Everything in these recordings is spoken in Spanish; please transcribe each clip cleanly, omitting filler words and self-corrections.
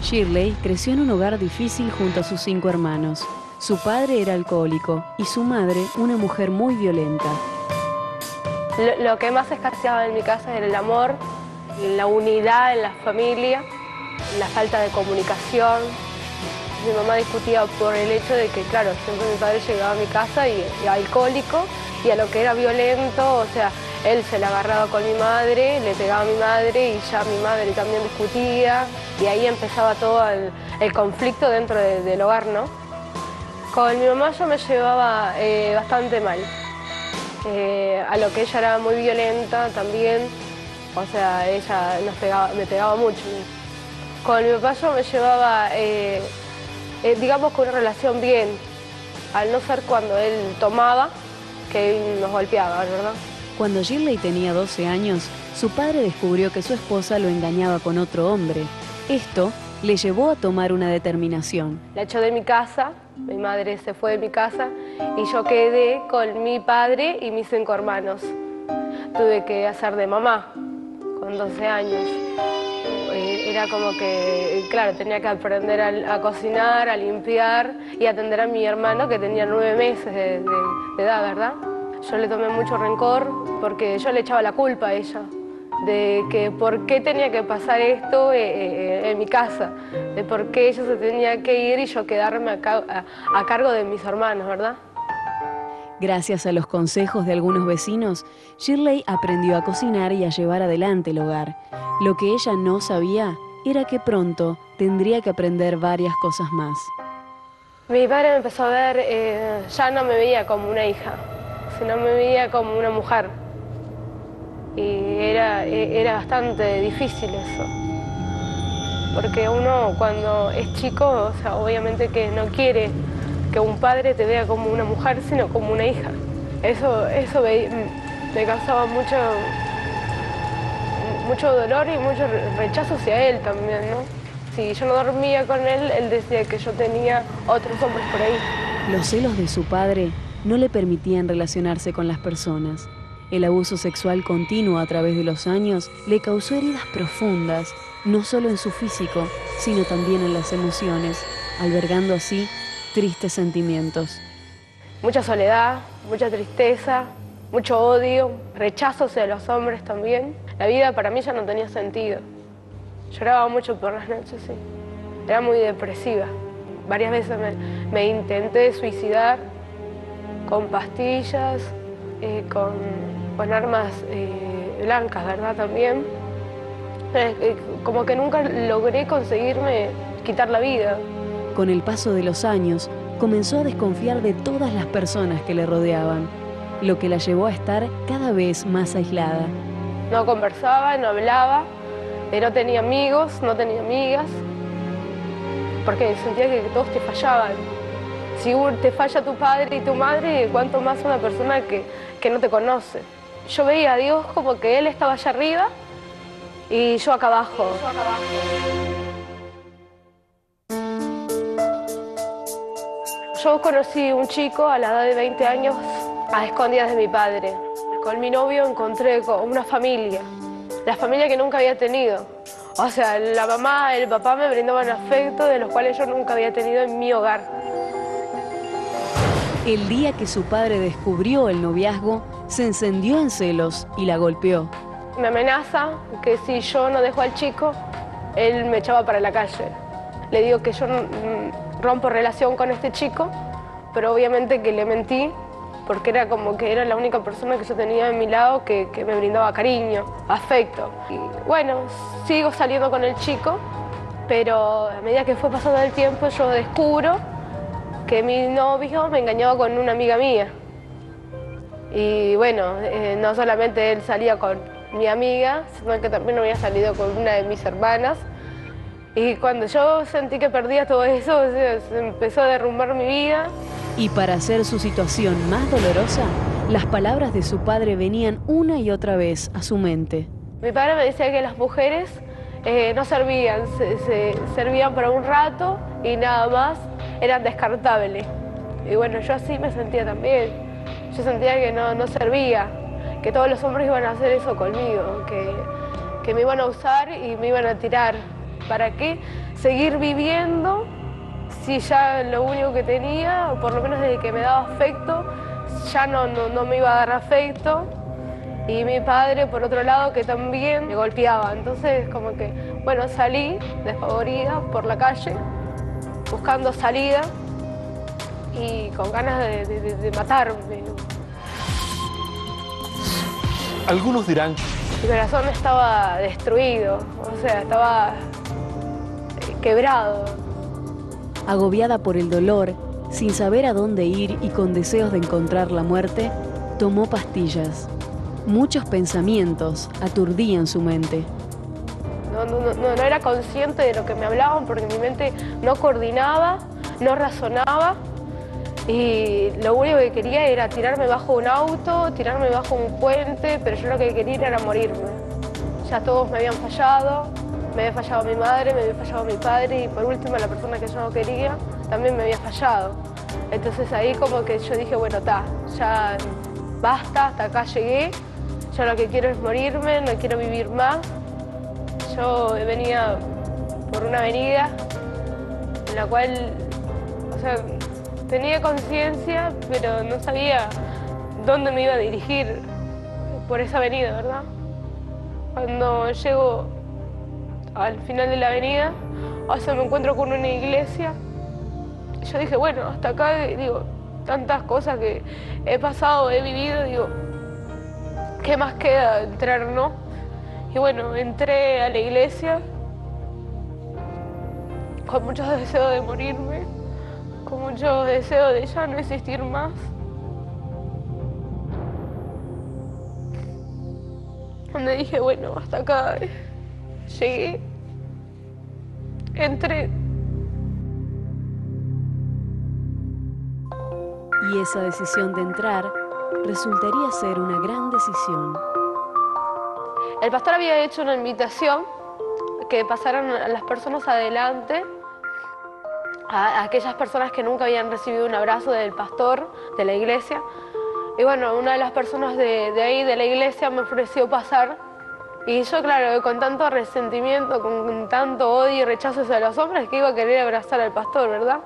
Shirley creció en un hogar difícil junto a sus 5 hermanos. Su padre era alcohólico y su madre una mujer muy violenta. Lo que más escaseaba en mi casa era el amor, la unidad en la familia, la falta de comunicación. Mi mamá discutía por el hecho de que, claro, siempre mi padre llegaba a mi casa y alcohólico, y a lo que era violento, o sea, él se la agarraba con mi madre, le pegaba a mi madre y ya mi madre también discutía, y ahí empezaba todo el conflicto dentro del hogar, ¿no? Con mi mamá yo me llevaba bastante mal. A lo que ella era muy violenta también, o sea, ella me pegaba mucho. Con mi papá yo me llevaba, digamos, con una relación bien, al no ser cuando él tomaba, que él nos golpeaba, ¿verdad? Cuando Shirley tenía 12 años, su padre descubrió que su esposa lo engañaba con otro hombre. Esto le llevó a tomar una determinación. La echó de mi casa, mi madre se fue de mi casa y yo quedé con mi padre y mis 5 hermanos. Tuve que hacer de mamá con 12 años. Era como que, claro, tenía que aprender a cocinar, a limpiar y atender a mi hermano que tenía 9 meses de edad, ¿verdad? Yo le tomé mucho rencor porque yo le echaba la culpa a ella de que por qué tenía que pasar esto en mi casa, de por qué ella se tenía que ir y yo quedarme a cargo de mis hermanos, ¿verdad? Gracias a los consejos de algunos vecinos, Shirley aprendió a cocinar y a llevar adelante el hogar. Lo que ella no sabía era que pronto tendría que aprender varias cosas más. Mi padre me empezó a ver, ya no me veía como una hija, sino me veía como una mujer. Y era bastante difícil eso. Porque uno cuando es chico, o sea, obviamente que no quiere que un padre te vea como una mujer, sino como una hija. Eso me causaba mucho dolor y mucho rechazo hacia él también, ¿no? Si yo no dormía con él, él decía que yo tenía otros hombres por ahí. Los celos de su padre no le permitían relacionarse con las personas. El abuso sexual continuo a través de los años le causó heridas profundas, no solo en su físico, sino también en las emociones, albergando así tristes sentimientos. Mucha soledad, mucha tristeza, mucho odio, rechazo hacia los hombres también. La vida para mí ya no tenía sentido. Lloraba mucho por las noches, sí. Era muy depresiva. Varias veces me intenté suicidar con pastillas, con armas blancas, ¿verdad? También. Como que nunca logré conseguirme quitar la vida. Con el paso de los años, comenzó a desconfiar de todas las personas que le rodeaban, lo que la llevó a estar cada vez más aislada. No conversaba, no hablaba, no tenía amigos, no tenía amigas, porque sentía que todos te fallaban. Si te falla tu padre y tu madre, cuánto más una persona que no te conoce. Yo veía a Dios como que Él estaba allá arriba y yo acá abajo. Yo conocí un chico a la edad de 20 años a escondidas de mi padre. Con mi novio encontré una familia, la familia que nunca había tenido. O sea, la mamá, el papá me brindaban afecto de los cuales yo nunca había tenido en mi hogar. El día que su padre descubrió el noviazgo, se encendió en celos y la golpeó. Me amenaza que si yo no dejo al chico, él me echaba para la calle. Le digo que yo rompo relación con este chico, pero obviamente que le mentí, porque era como que era la única persona que yo tenía en mi lado que me brindaba cariño, afecto. Y bueno, sigo saliendo con el chico, pero a medida que fue pasando el tiempo yo descubro que mi novio me engañaba con una amiga mía. Y bueno, no solamente él salía con mi amiga, sino que también había salido con una de mis hermanas. Y cuando yo sentí que perdía todo eso, se empezó a derrumbar mi vida. Y para hacer su situación más dolorosa, las palabras de su padre venían una y otra vez a su mente. Mi padre me decía que las mujeres no servían, servían para un rato y nada más, eran descartables. Y bueno, yo así me sentía también. Yo sentía que no servía, que todos los hombres iban a hacer eso conmigo, que me iban a usar y me iban a tirar. ¿para qué seguir viviendo si ya lo único que tenía, o por lo menos desde que me daba afecto, ya no me iba a dar afecto? Y mi padre, por otro lado, que también me golpeaba. Entonces, como que, bueno, salí desfavorida por la calle, buscando salida y con ganas de matarme. Algunos dirán... Mi corazón estaba destruido, o sea, estaba quebrado. Agobiada por el dolor, sin saber a dónde ir y con deseos de encontrar la muerte, tomó pastillas. Muchos pensamientos aturdían su mente. No era consciente de lo que me hablaban porque mi mente no coordinaba, no razonaba y lo único que quería era tirarme bajo un auto, tirarme bajo un puente, pero yo lo que quería era morirme. Ya todos me habían fallado, me había fallado mi madre, me había fallado mi padre y por último la persona que yo no quería también me había fallado. Entonces ahí como que yo dije, bueno, ya basta, hasta acá llegué, yo lo que quiero es morirme, no quiero vivir más. Yo venía por una avenida en la cual, o sea, tenía conciencia, pero no sabía dónde me iba a dirigir por esa avenida, ¿verdad? Cuando llego al final de la avenida, o sea, me encuentro con una iglesia. Yo dije, bueno, hasta acá, digo, tantas cosas que he pasado, he vivido, digo, ¿qué más queda entrar, no? Y bueno, entré a la iglesia con muchos deseos de morirme, con muchos deseos de ya no existir más. Donde dije, bueno, hasta acá llegué, entré. Y esa decisión de entrar resultaría ser una gran decisión. El pastor había hecho una invitación que pasaran a las personas adelante, a aquellas personas que nunca habían recibido un abrazo del pastor de la iglesia. Y bueno, una de las personas de ahí, de la iglesia, me ofreció pasar. Y yo, claro, con tanto resentimiento, con tanto odio y rechazo hacia los hombres, que iba a querer abrazar al pastor, ¿verdad?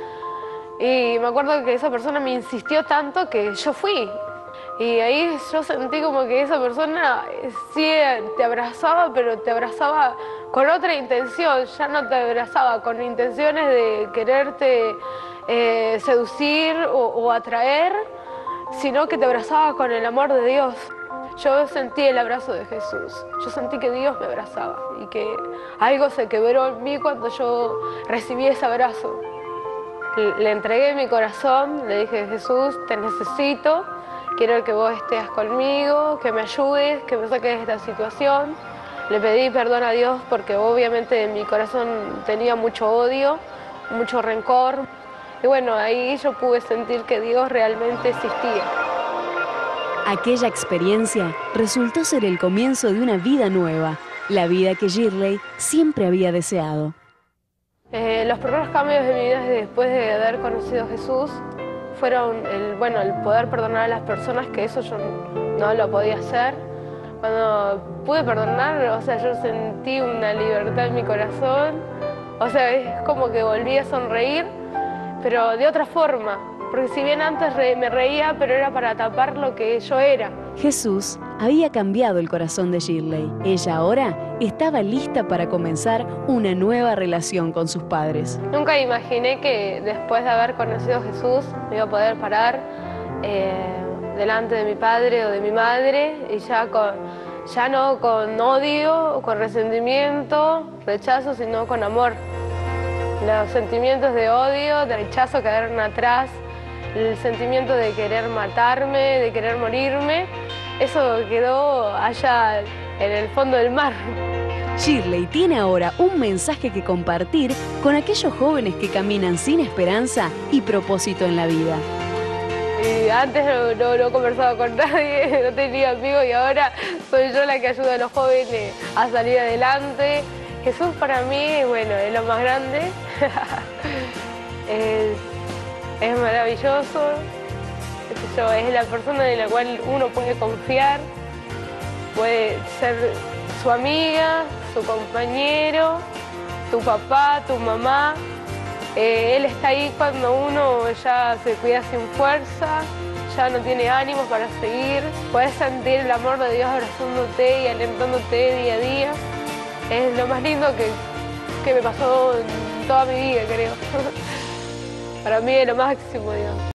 Y me acuerdo que esa persona me insistió tanto que yo fui. Y ahí yo sentí como que esa persona sí te abrazaba, pero te abrazaba con otra intención. Ya no te abrazaba con intenciones de quererte seducir o atraer, sino que te abrazaba con el amor de Dios. Yo sentí el abrazo de Jesús. Yo sentí que Dios me abrazaba y que algo se quebró en mí cuando yo recibí ese abrazo. Le entregué mi corazón, le dije, Jesús, te necesito. Quiero que vos estés conmigo, que me ayudes, que me saques de esta situación. Le pedí perdón a Dios porque obviamente en mi corazón tenía mucho odio, mucho rencor. Y bueno, ahí yo pude sentir que Dios realmente existía. Aquella experiencia resultó ser el comienzo de una vida nueva, la vida que Shirley siempre había deseado. Los primeros cambios de mi vida después de haber conocido a Jesús fueron el poder perdonar a las personas, que eso yo no lo podía hacer. Cuando pude perdonar, o sea, yo sentí una libertad en mi corazón. O sea, es como que volví a sonreír, pero de otra forma. Porque si bien antes me reía, pero era para tapar lo que yo era. Jesús había cambiado el corazón de Shirley. Ella ahora estaba lista para comenzar una nueva relación con sus padres. Nunca imaginé que después de haber conocido a Jesús me iba a poder parar delante de mi padre o de mi madre y ya no con odio, con resentimiento, rechazo, sino con amor. Los sentimientos de odio, de rechazo quedaron atrás. El sentimiento de querer matarme, de querer morirme, eso quedó allá en el fondo del mar. Shirley tiene ahora un mensaje que compartir con aquellos jóvenes que caminan sin esperanza y propósito en la vida. Y antes no conversaba con nadie, no tenía amigos y ahora soy yo la que ayuda a los jóvenes a salir adelante. Jesús para mí, bueno, es lo más grande. Es maravilloso, es la persona en la cual uno puede confiar, puede ser su amiga, su compañero, tu papá, tu mamá. Él está ahí cuando uno ya se cuida sin fuerza, ya no tiene ánimos para seguir. Puedes sentir el amor de Dios abrazándote y alentándote día a día. Es lo más lindo que me pasó en toda mi vida, creo. Para mí es lo máximo, Dios.